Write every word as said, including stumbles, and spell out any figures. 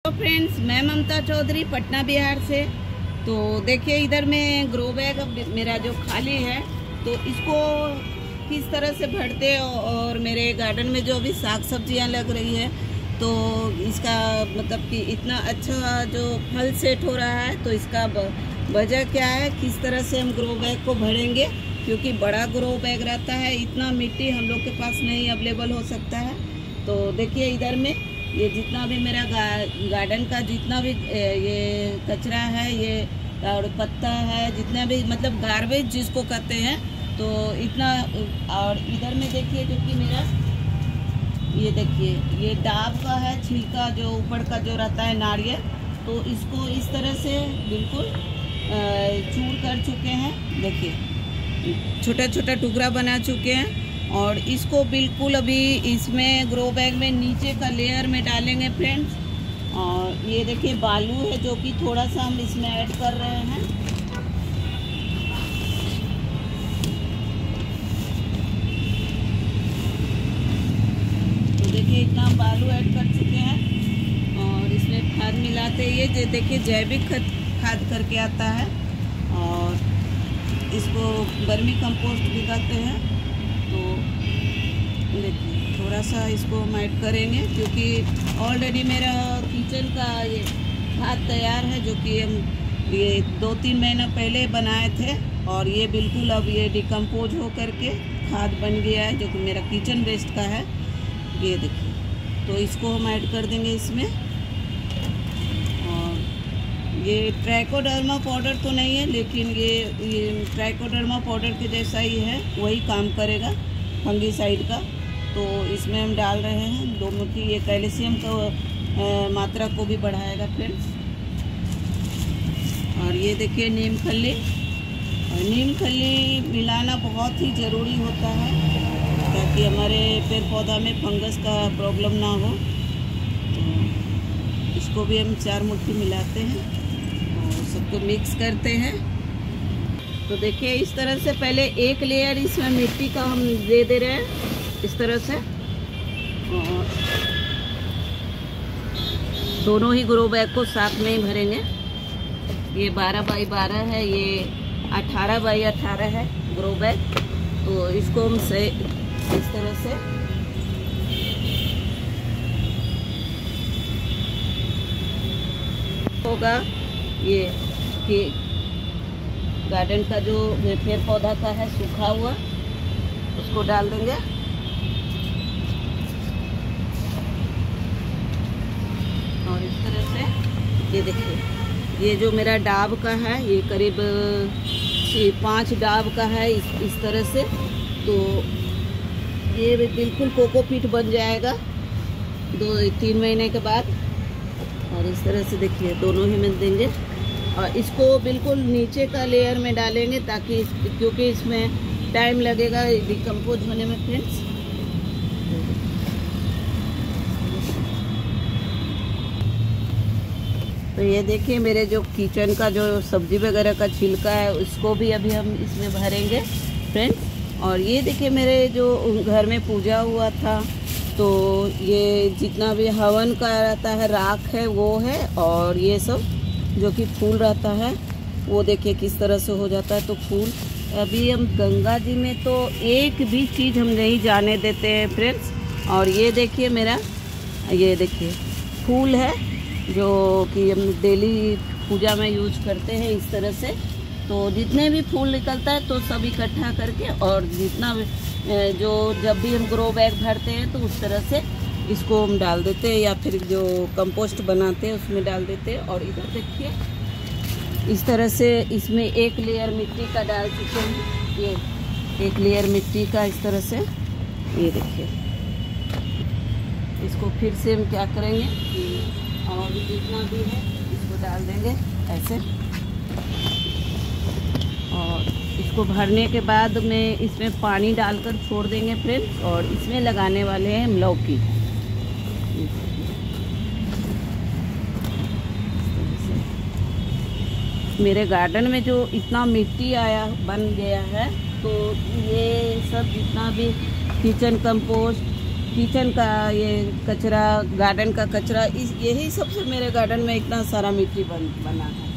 तो फ्रेंड्स, मैं ममता चौधरी पटना बिहार से। तो देखिए, इधर में ग्रो बैग मेरा जो खाली है, तो इसको किस तरह से भरते, और मेरे गार्डन में जो अभी साग सब्जियां लग रही है, तो इसका मतलब कि इतना अच्छा जो फल सेट हो रहा है, तो इसका वजह क्या है, किस तरह से हम ग्रो बैग को भरेंगे, क्योंकि बड़ा ग्रो बैग रहता है, इतना मिट्टी हम लोग के पास नहीं अवेलेबल हो सकता है। तो देखिए, इधर में ये जितना भी मेरा गा, गार्डन का जितना भी ये कचरा है, ये और पत्ता है, जितना भी मतलब गार्बेज जिसको कहते हैं, तो इतना। और इधर में देखिए, जो कि मेरा ये देखिए, ये डाब का है छिलका, जो ऊपर का जो रहता है नारियल, तो इसको इस तरह से बिल्कुल चूर कर चुके हैं। देखिए, छोटा छोटा टुकड़ा बना चुके हैं, और इसको बिल्कुल अभी इसमें ग्रो बैग में नीचे का लेयर में डालेंगे फ्रेंड्स। और ये देखिए, बालू है जो कि थोड़ा सा हम इसमें ऐड कर रहे हैं। तो देखिए, इतना हम बालू ऐड कर चुके हैं, और इसमें खाद मिलाते, ये देखिए जैविक खाद खाद करके आता है, और इसको वर्मी कंपोस्ट भी कहते हैं। तो देखिए, थोड़ा सा इसको हम ऐड करेंगे, क्योंकि ऑलरेडी मेरा किचन का ये खाद तैयार है, जो कि हम ये दो तीन महीना पहले बनाए थे, और ये बिल्कुल अब ये डिकम्पोज हो करके खाद बन गया है, जो कि मेरा किचन वेस्ट का है। ये देखिए, तो इसको हम ऐड कर देंगे इसमें। और ये ट्राइकोडर्मा पाउडर तो नहीं है, लेकिन ये ये ट्राइकोडर्मा पाउडर के जैसा ही है, वही काम करेगा फंगीसाइड का। तो इसमें हम डाल रहे हैं दोनों की, ये कैल्शियम का मात्रा को भी बढ़ाएगा फ्रेंड्स। और ये देखिए, नीम खली, और नीम खली मिलाना बहुत ही ज़रूरी होता है, ताकि हमारे पेड़ पौधा में फंगस का प्रॉब्लम ना हो। तो इसको भी हम चार मुट्ठी मिलाते हैं और सबको मिक्स करते हैं। तो देखिए, इस तरह से पहले एक लेयर इसमें मिट्टी का हम दे दे रहे हैं, इस तरह से। और दोनों ही ग्रो बैग को साथ में ही भरेंगे। ये बारह बाई बारह है, ये अठारह बाई अठारह है ग्रो बैग। तो इसको हम से इस तरह से होगा, ये कि गार्डन का जो पेड़ पौधा का है सूखा हुआ, उसको डाल देंगे। और इस तरह से ये देखिए, ये जो मेरा डाब का है, ये करीब पाँच डाब का है, इस, इस तरह से। तो ये बिल्कुल कोकोपीट बन जाएगा दो तीन महीने के बाद। और इस तरह से देखिए, दोनों ही में देंगे, और इसको बिल्कुल नीचे का लेयर में डालेंगे, ताकि क्योंकि इसमें टाइम लगेगा डिकम्पोज होने में फ्रेंड्स। तो ये देखिए, मेरे जो किचन का जो सब्जी वगैरह का छिलका है, उसको भी अभी हम इसमें भरेंगे फ्रेंड्स। और ये देखिए, मेरे जो घर में पूजा हुआ था, तो ये जितना भी हवन का रहता है, राख है, वो है, और ये सब जो कि फूल रहता है, वो देखिए किस तरह से हो जाता है। तो फूल अभी हम गंगा जी में तो एक भी चीज़ हम नहीं जाने देते हैं फ्रेंड्स। और ये देखिए, मेरा ये देखिए फूल है, जो कि हम डेली पूजा में यूज करते हैं इस तरह से। तो जितने भी फूल निकलता है, तो सब इकट्ठा करके, और जितना जो जब भी हम ग्रो बैग भरते हैं, तो उस तरह से इसको हम डाल देते हैं, या फिर जो कंपोस्ट बनाते हैं उसमें डाल देते हैं। और इधर देखिए, इस तरह से इसमें एक लेयर मिट्टी का डाल चुके हैं, ये एक लेयर मिट्टी का इस तरह से। ये देखिए, इसको फिर से हम क्या करेंगे, और जितना भी है इसको डाल देंगे ऐसे। और इसको भरने के बाद में इसमें पानी डालकर छोड़ देंगे फ्रेंड्स। और इसमें लगाने वाले हैं हम लौकी। मेरे गार्डन में जो इतना मिट्टी आया बन गया है, तो ये सब जितना भी किचन कंपोस्ट किचन का ये कचरा, गार्डन का कचरा, इस यही सबसे मेरे गार्डन में इतना सारा मिट्टी बन बना है।